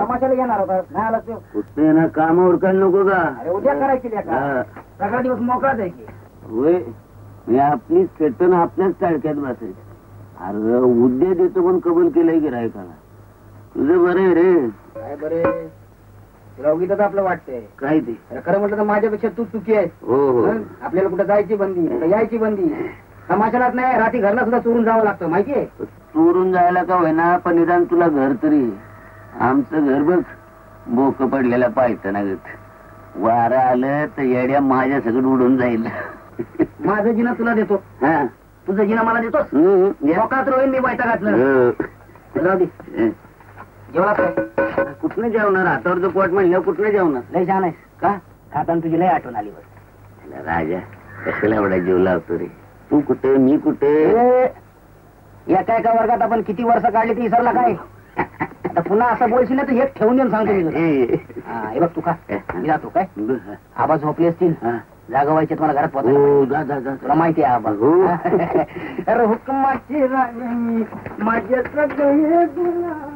तमाशाला येणार होता नाही आला तो कुठे ना कामावर काय नको का? अरे उद्या करायची सगळा दिवस मोकळाच आहे की. होय आपली चेतन आपल्याच टाळक्यात बसायची. अरे उद्या देतो पण कबूल केलंय गिरायकाला. तुझं बरं आहे रे. काय बरे तुला उगीच आपलं वाटतंय काय ते खरं म्हटलं तर माझ्यापेक्षा तू चुकी आहेस. हो आपल्याला कुठं जायची बंदी कुठं यायची बंदी. तमाशालाच नाही रात्री घरला सुद्धा चोरून जावं लागतं माहितीये. चोरून जायला का होईना पण निदान तुला घर तरी. आमचं घर बघ बोक पडलेला पाहिजे ना गत. वारं आलं तर येड्या माझ्या सगळं उडून जाईल. माझं जिना तुला देतो हा तुझं जिना मला देतोस. मोकात रोहीन मी बायता घातलं. जाऊ दे जेवणात काय कुठनं जेवणार? हातावरचं पोट म्हणलं कुठनं जेवणार? लय छान आहेस का खाताना तुझी लय आठवण आली बस. राजा कशाला एवढा जीव लावतो रे? तू कुठे मी कुठे? एका एका वर्गात आपण किती वर्ष काढली ती विसरला काय? आता पुन्हा असं बोलशील ना तर हे ठेवून देऊन सांगतो मी तुला. हे बघ तू का मी जातो काय? आबा झोपले असतील जागा व्हायचे तुम्हाला घरात पोहोचला. तुला माहिती आहे आबा. अरे हुकमाची राणी माझ्या सगळे गुलाम.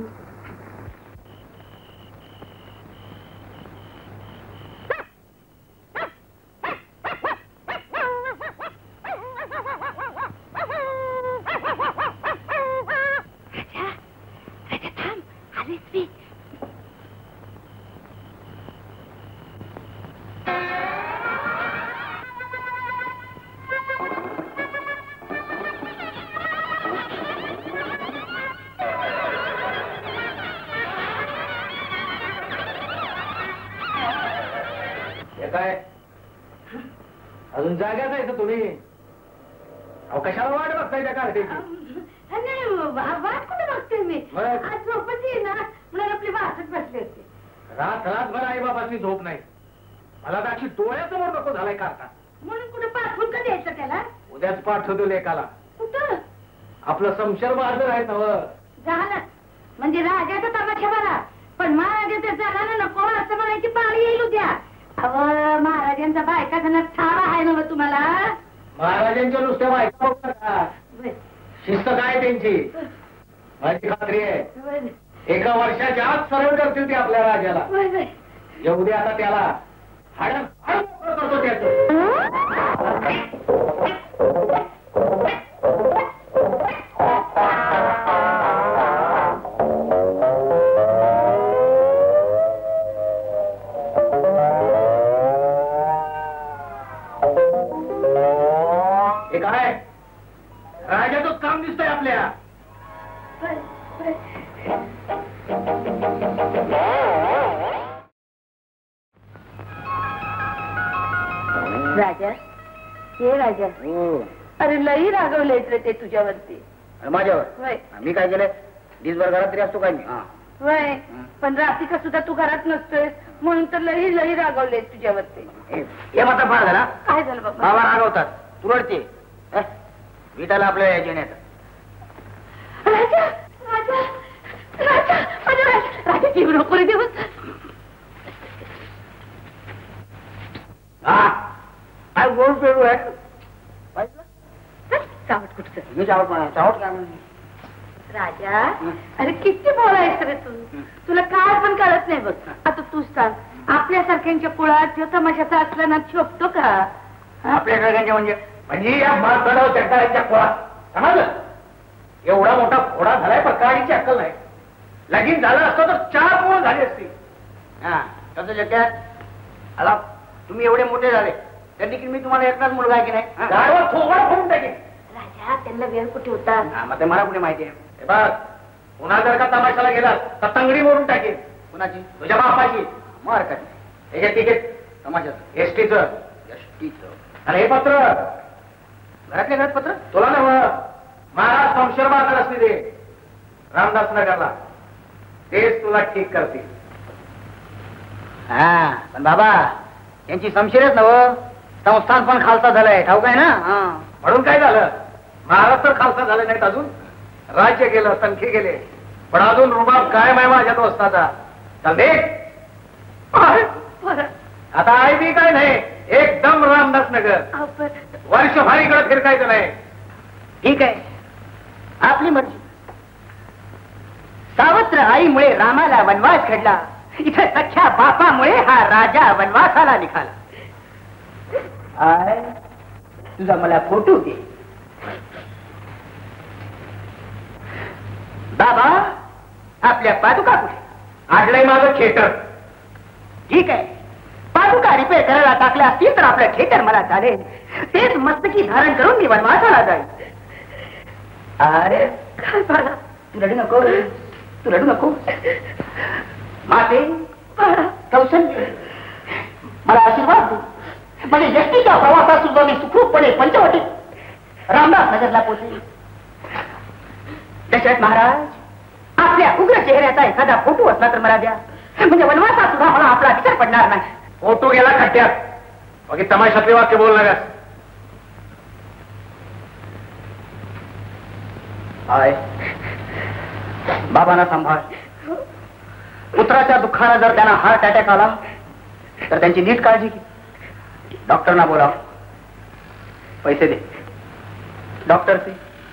काय अजून जाग्याच आहे तर तुम्ही? अहो कशाला वाट बघताय त्या कार्टीची? वाट कुठे बघते मी? आज झोपच येईना म्हणून आपली वाटच बसली होती. रात्रभर आई बाबाची झोप नाही. मला तर अशी डोळ्यासमोर नको झालाय काका. म्हणून कुठे पाठवून का द्यायचं त्याला? उद्याच पाठवतो लेकाला. कुठं? आपलं समशर बहादूर आहेत ना. झालं म्हणजे राजाचा तमाशा बरा पण महाराजाचा जाणार नको असं म्हणायची पाळी येईल उद्या. अव महाराजांचा बायका घरात ठावा आहे ना तुम्हाला? महाराजांच्या नुसत्या बायका बघता का? शिस्त काय त्यांची माझी खात्री आहे. एका वर्षाच्या आत सरळ करतील ते आपल्या राजाला. येऊ दे आता त्याला हाड करतो त्याचं. हे काय राजाचंच काम दिसतंय आपल्या. राजा हे राजा अरे लई रागवलेच रे ते तुझ्यावरती. माझ्यावर मी काय केलंय? दिवसभर घरात तरी असतो काय मी? वय पण रात्रीचा सुद्धा तू घरात नसतोय म्हणून तर लई लई रागवले तुझ्यावरती. हे मात्र फार झाला. काय झालं बाबा? बाबा रागवतात तू रडते. विटाला आपल्या येण्यात राजा राजा राजा राजा राजा जीव नको रे दिवस. काय गोड पेरू आहे. चावट कुठचं? मी चावट काय राजा अरे किती बोलायस रे तू. तुला काय पण कळत नाही बघ. आता तूच सांग आपल्यासारख्यांच्या कुळात तमाशाचा असला ना शोभतो का? आपल्याकडे म्हणजे या माळगडाव चट्टाळ्यांच्या खोळात समजलं. एवढा मोठा घोडा झालाय पण गाडीची अक्कल नाही. लगीन झालं असतं तर 4 पोळं झाली असती. हा तसं जग्यात आला तुम्ही एवढे मोठे झाले त्यांनी की मी तुम्हाला एकटाच मुलगा आहे की नाही? गाडीवर थोबाड फोडून टाकेन. राजा त्यांना वेळ कुठे होता? मग ते मला कुठे माहिती आहे? हे बघ पुन्हा जर का तमाशाला गेलास तर तंगडी मोडून टाकेन. कुणाची? तुझ्या बापाची. मग हरकत नाही. हे तिकीट तमाशाचं एसटीचं. आणि हे पत्र घरातल्या घरात पत्र तुला नव महाराज शमशेर बहादूर असते ते रामदास नगरला तेच तुला ठीक करतील. हा पण बाबा यांची समशिरच नव संस्थान पण खालसा झालाय ठाऊक आहे ना? म्हणून काय झालं? महाराज तर खालसा झाले नाहीत अजून. राज्य गेलं संख्ये गेले पण अजून रुबाब कायम आहे माझ्या दोस्ताचा. चल दे आता आई बी काय नाही एकदम रामदास नगर. वर्ष भारीकडे फिरकायचं नाही. ठीक आहे आपली मर्जी. सावत्र आईमुळे रामाला वनवास घडला, इथे सख्या बापामुळे हा राजा वनवासाला निघाला. आय तुझा मला फोटो दे. बाबा आपल्या पादुका कुठे? आडलंय माझं थिएटर. ठीक आहे, पादुका रिपेअर करायला टाकल्या असतील तर आपलं थिएटर मला चालेल. तेच मस्तकी धारण करून मी वनवासाला जाईल. अरे काय बाळा, तू रडू नको, तू रडू नको. माते कौशल्य मला आशीर्वाद दे. म्हणजे एसटीच्या प्रवासात सुद्धा मी सुखरूपपणे पंचवटीत रामदास नगरला पोहोचेल. दशरथ महाराज, आपल्या उग्र चेहऱ्याचा एखादा फोटो असला तर मला द्या, म्हणजे वनवासात सुद्धा मला आपला विचार पडणार नाही. फोटो गेला खड्ड्यात. बाकी तमाशातले वाक्य बोल नका. हाय बाबांना सांभाळ. पुत्राच्या दुःखाला जर त्यांना हार्ट अटॅक आला तर त्यांची नीट काळजी घे. डॉक्टरना बोलाव, पैसे दे. डॉक्टरचे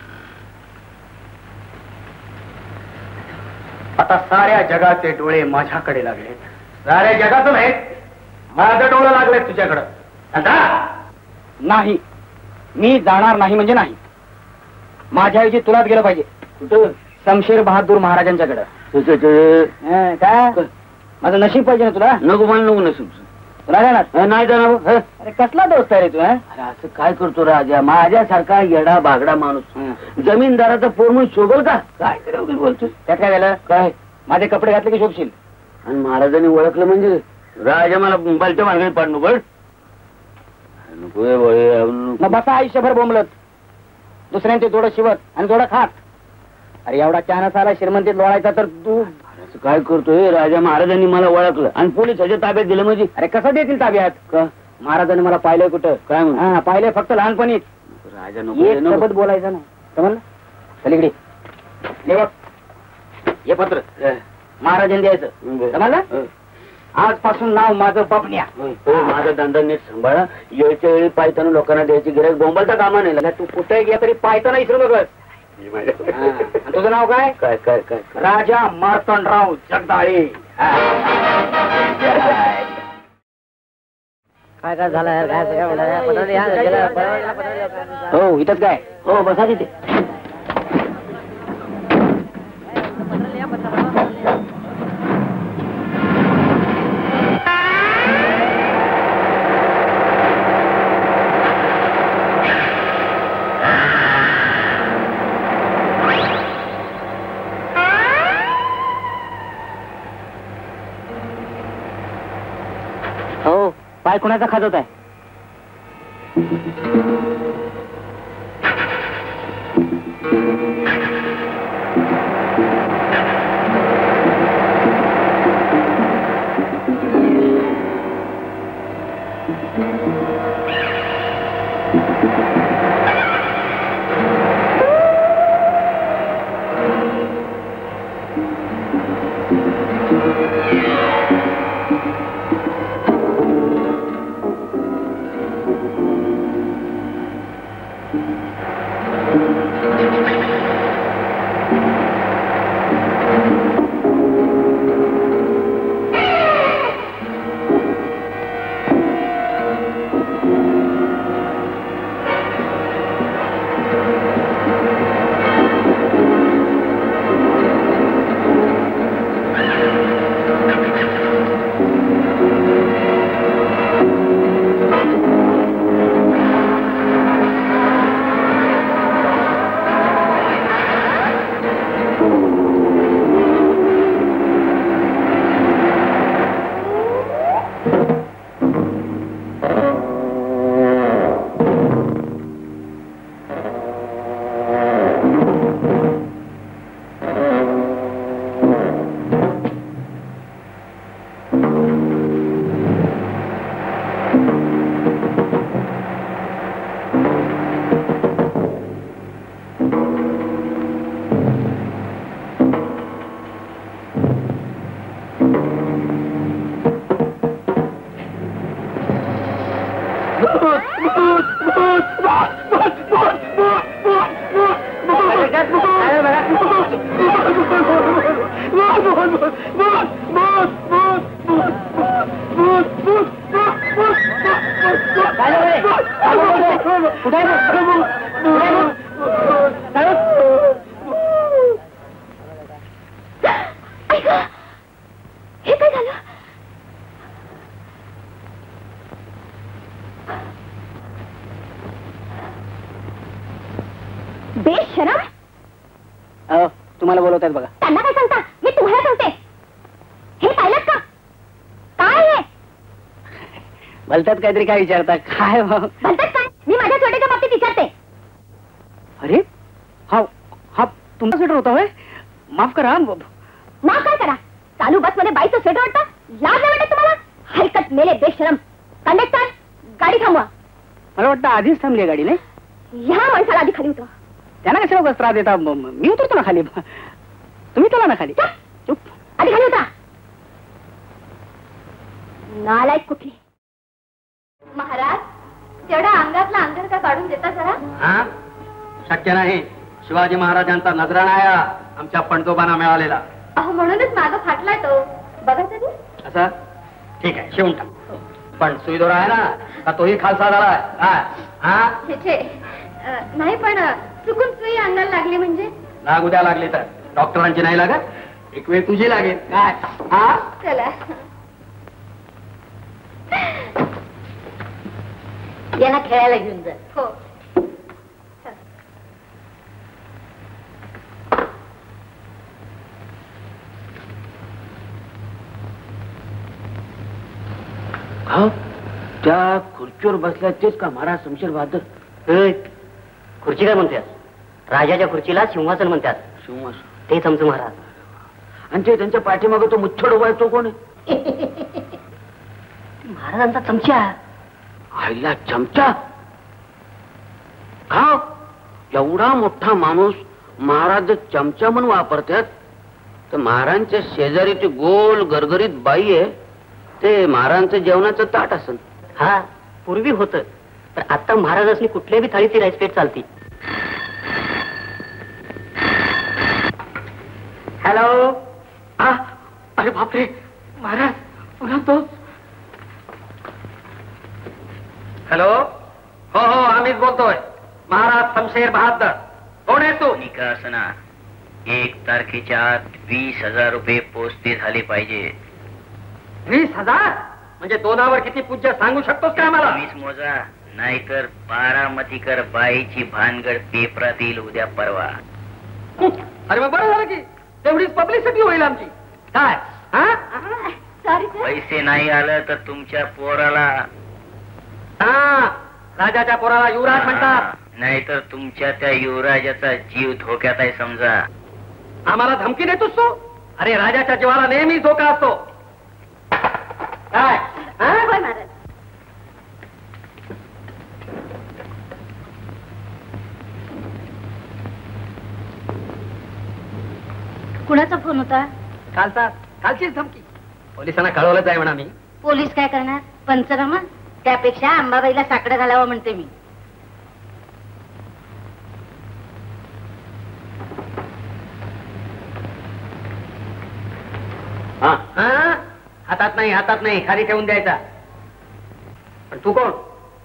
आता साऱ्या जगाचे डोळे माझ्याकडे लागलेत. साऱ्या जगाचं नाही, माझं डोळं लागलंय तुझ्याकडं. नाही, मी जाणार नाही म्हणजे नाही. माझ्याऐवजी तुलाच गेलं पाहिजे. कुठं? शमशेर बहादूर महाराजांच्याकडं. काय माझं नशीब पाहिजे ना तुला? नको मला नको नसून तुला जाणार नाही जाणार. अरे कसला दोस्त आहे रे तू? अरे असं काय करतो राजा? माझ्यासारखा येडा बागडा माणूस जमीनदाराचा पोर म्हणून शोभल का? काय करावं बोलतो? त्यात काय झालं? काय माझे कपडे घातले की शोभशील? आणि महाराजांनी ओळखलं म्हणजे राजा मला मुंबईच्या मार्गाने पाडणं बळ मग बसा आयुष्यभर बोंबलत, दुसऱ्यांचे थोडं शिवत आणि थोडं खात. अरे एवढा चानस आला श्रीमंतीत लोळायचा तर तू असं काय करतोय? राजा महाराजांनी मला ओळखलं आणि पोलिसाच्या ताब्यात दिलं म्हणजे? अरे कसं देतील ताब्यात? का महाराजांनी मला पाहिलंय कुठं? काय म्हणून? पाहिलंय फक्त लहानपणीच. राजा एक नको शब्द बोलायचं नाही, समजलं? पलीकडे हे बघ, हे पत्र महाराजांनी द्यायचं, समजलं? आजपासून नाव माझं बबन्या. माझा धंदा नीट सांभाळा. वेळच्या वेळी पायताना लोकांना द्यायची गिऱ्हाईक बोंबाचा कामा नाही. तू कुठे गेला तरी पायताना विसरू नकोस. तुझं नाव काय? काय काय काय राजा मार्तंडराव जगदाळे. काय काय झालं? हो इथंच काय? हो बसा तिथे. पाय कुणाचा खाजवत आहे? हे काय झालं? बेशरम, तुम्हाला बोलवत आहेत बघा. त्यांना काय सांगता? मी तुम्हाला सांगते. हे पाहिलं का? काय हे भलत्यात काहीतरी काय विचारता? काय म्हणतात काय? मी माझ्या छोट्याच्या बाबतीत विचारते. अरे हा हा तुमचा स्वेटर होता होय? माफ करा. माफ काय करा? चालू बस मध्ये बाईचं स्वेटर वाटतं? लाज नाही वाटत तुम्हाला? हलकत मेले बेशरम. कंडक्टर, गाडी थांबवा. मला वाटतं आधीच थांबली गाडी नाही? ह्या माणसाला आधी खाली होतं. त्यांना कशाला उगाच त्रास देता? मी उतरतो ना खाली. तुम्ही चला ना खाली. चुप, आधी खाली होता. नालायक कुठली. महाराज, तेवढा अंगातला अंगर का काढून देता जरा? हा, शक्य नाही. शिवाजी महाराजांचा नजराणा आहे आमच्या पणजोबांना मिळालेला. अहो, म्हणूनच मागं फाटलाय तो. बघा तरी. असं ठीक आहे, शिवून टाक. पण सुईदोरा आहे ना, का तोही खालसा झालाय? हा, छे, नाही पण चुकून सुई अंगाला लागली म्हणजे? लागू द्या, लागली तर. डॉक्टरांची नाही लागत, एक वेळ तुझी लागेल. काय? हा, चला. यांना खेळायला घेऊन जा. हो. त्या खुर्चीवर बसल्या तेच का महाराज शमशेर बहादर? खुर्ची काय म्हणतात? राजाच्या खुर्चीला सिंहासन म्हणतात. सिंहासन तेच आमचं महाराज. आणि ते त्यांच्या पाठीमागं तो मुच्छड उभा आहे, तो कोण आहे? महाराजांचा चमचा. आईला चमचा? का एवढा मोठा माणूस महाराज चमचा म्हणून वापरतात? तर महाराजांच्या शेजारी ती गोल गरगरीत बाई आहे, ते महाराजांचं जेवणाचं ताट असेल. हा, पूर्वी होतं, तर आता महाराजांनी कुठल्याही बी थाळीची राईसपेट चालती. हॅलो. अरे बापरे, महाराज पुन्हा तोच. हॅलो. हो हो, आम्हीच बोलतोय. महाराज शमशेर बहादर. कोण आहे तू? निकासना 1 तारखेच्या आत 20,000 रुपये पोचते झाले पाहिजे. 20,000 म्हणजे दोनावर किती पूज्य सांगू शकतोस का आम्हाला? 20 मोजा, नाहीतर बारामतीकर बाईची भानगड पेपरात येईल उद्या परवा. अरे मग बरं झालं की तेवढीच पब्लिसिटी होईल आमची. काय? सॉरी. पैसे नाही आलं तर तुमच्या पोराला, राजाच्या पोराला युवराज म्हणतात. नाहीतर तुमच्या त्या युवराजाचा जीव धोक्यात आहे समजा. आम्हाला धमकी देतोस तू? अरे राजाच्या जीवाला नेहमी धोका असतो. काय? होय महाराज. कुणाचा फोन होता? कालचीच धमकी. पोलिसांना कळवलंच आहे म्हणा मी. पोलीस काय करणार? पंचनामा. त्यापेक्षा अंबाबाईला साकडं घालावं म्हणते मी. हातात नाही खाली ठेवून द्यायचा. पण तू कोण?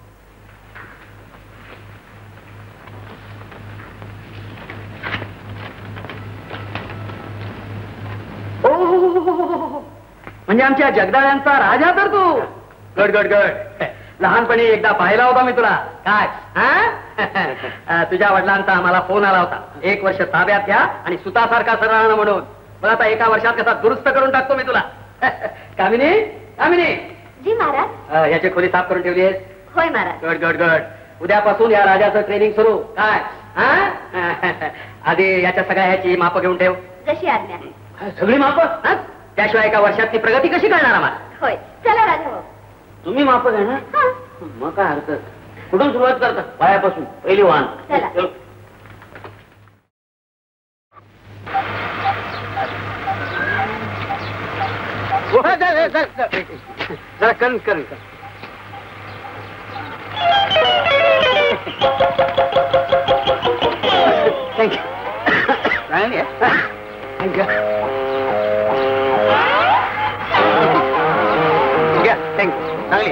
म्हणजे आमच्या जगदाळ्यांचा राजा तर तू. गड गड गड. लहानपणी एकदा पाहिला होता मी तुला. काय? तुझ्या वडिलांचा आम्हाला फोन आला होता, 1 वर्ष ताब्यात घ्या आणि सुतासारखा सरळ म्हणून. मला आता 1 वर्षात कसा दुरुस्त करून टाकतो मी तुला. कामिनी, कामिनी. जी महाराज. याची खोली साफ करून ठेवली आहेस? होय महाराज. गड गड गड. उद्यापासून या राजाचं ट्रेनिंग सुरू. काय? आधी याच्या सगळ्या ह्याची माप घेऊन ठेव. जशी आज्ञा. सगळी माप? त्याशिवाय 1 वर्षातली प्रगती कशी करणार आम्हाला? होय. चला राजा भाऊ. तुम्ही माप घेणार? मग काय हरकत. कुठून सुरुवात करता? पायापासून पहिली वाहन. चला. जरा कन कर. थँक्यू. चांगली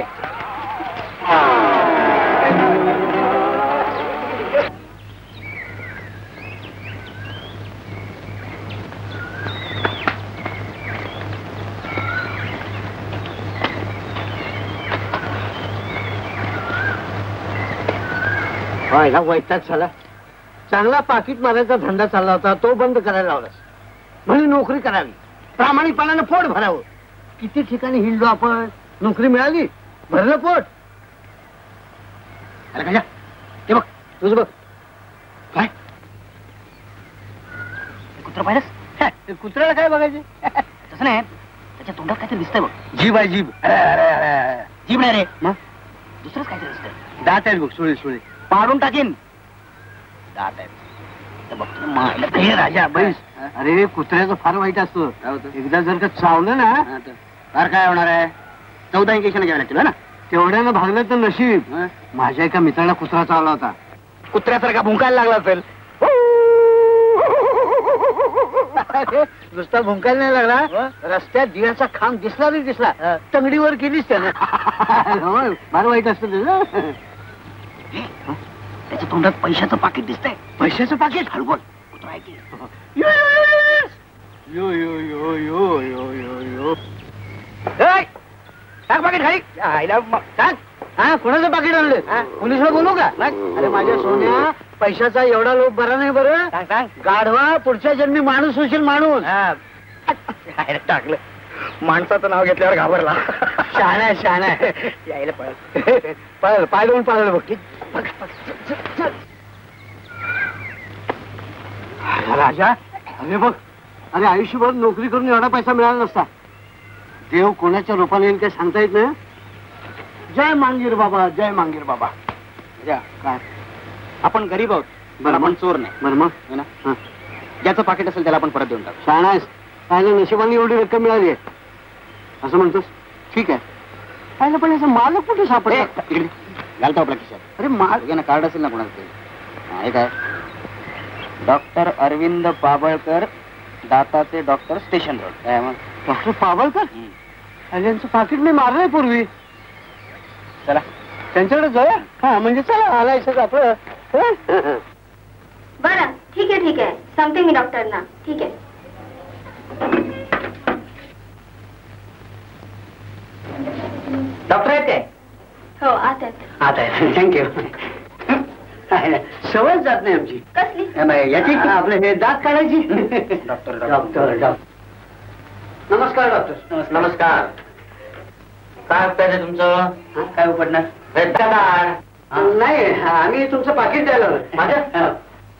व्हायला वैताग झाला. चांगला पाकिट मारायचा धंदा चालला होता, तो बंद करायला लावलास. म्हणजे नोकरी करावी, प्रामाणिकपणानं पोट भरावं. किती ठिकाणी हिंडलो आपण, नोकरी मिळाली, भरलं पोट. अरे कशा ते बघ, तुझं बघ. काय कुत्र पाहिलंस? कुत्र्याला काय बघायचे? तसं नाही, त्याच्या तोंडात काहीतरी दिसतंय बघ. जीभ आहे जीभ. जीभ नाही रे, मग दुसरंच काहीतरी दिसतंय. दात आहेत बघ, सुळे सुळे. पाडून टाकीन. दात आहेत. तर बघ तुला मायला काही राजा बैस. अरे कुत्र्याचं फार वाईट असतं. एकदा जर का चावलं ना फार काय होणार आहे? 14 इंजेक्शन घ्यावे लागतील ना. तेवढ्यानं भागलं तर नशीब. माझ्या एका मित्राला कुत्रा चावला होता. कुत्र्यासारखा भुंकायला लागला असेल. नुसता भुंकायला नाही लागला, रस्त्यात दिव्याचा खांब दिसला नाही दिसला, तंगडीवर केलीच त्यानं. फार वाईट असतं त्याचं. त्याच्या तोंडात पैशाचं पाकिट दिसतंय. पैशाचं पाकिट? हळू बोल, कुत्रा आहे की. यो यो यो यो यो यो यो. टाक पाकिट खाली. टाक. हा, कोणाचं पाकिट आणलं? पोलिसला बोलू का? अरे माझ्या सोन्या, पैशाचा एवढा लोभ बरा नाही बरं. गाढवा, पुढच्या जन्मी माणूस होशील, माणूस. टाकलं. माणसाचं नाव घेतल्यावर घाबरला. शहाणा आहे, शहाणा आहे. यायला पळ. पळाल, पाय देऊन पळाल बघ. राजा, अरे बघ, अरे आयुष्यभर नोकरी करून एवढा पैसा मिळाला नसता. देव कोणाच्या रूपाने येईल काय सांगता येत नाही. जय मांगीर बाबा, जय मांगीर बाबा. काय आपण गरीब आहोत, बरं, आपण चोर नाही. बरं मग है ना? ज्याचं पाकिट असेल त्याला आपण परत देऊन टाकू. शहाणा आहेस. माझ्या नशिबाने एवढी रक्कम मिळाली आहे असं म्हणतोस? ठीक आहे. पाहिलं पण याचा मालक कुठे सापडला? घालतो आपल्या खिशात. अरे माल ना कार्ड असेल ना कोणाचं तरी. हे काय? डॉक्टर अरविंद पाबळकर, दाताचे डॉक्टर, स्टेशन रोड. काय मग? डॉक्टर पाबळकर? आणि यांचं पाकिट मी मारलंय पूर्वी. चला त्यांच्याकडे जाऊया. हा म्हणजे चला, आलायचं आपलं. बरं, ठीक आहे ठीक आहे, सांगते मी डॉक्टरना. ठीक आहे. डॉक्टर आहेत काय? हो, आता आता आहे. थँक्यू. सवय जात नाही आमची. कसली? याची आपलं हे दात काढायची. Doctor doctor doctor. नमस्कार डॉक्टर. नमस्कार. काय उपचार तुमचं? काय उपडणार? नाही, आम्ही तुमचं पाकिट द्यायला आलोय. माझं?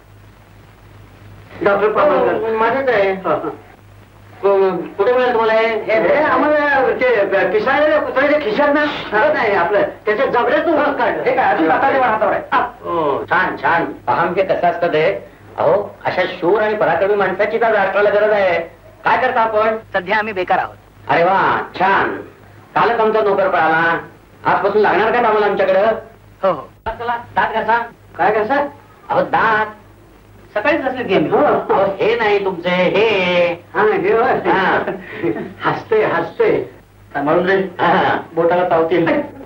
डॉक्टर पाबळकर. माझंच आहे. कुठे मिळेल तुम्हाला हे आम्हाला ते पिसाळलेल्या कुत्र्याच्या खिशात नाही, आपलं त्याच्या जबड्यातून घास काढलं. हे काय अजून हाताने हातावर आहे. छान छान. पहा ते कसं असतं ते. अहो, अशा शूर आणि पराक्रमी माणसाची तर राष्ट्राला गरज आहे. काय करता आपण? सध्या आम्ही बेकार आहोत. अरे वा, छान. कालच आमचा नोकर पळाला. आजपासून लागणार का आम्हाला आमच्याकडं? हो हो. चला, दात कसा? काय कसं? अहो दात सकाळीच असले की आम्ही. अहो, हे नाही तुमचे, हे. हा हे हसते हसते. म्हणून रे बोटाला चावतील.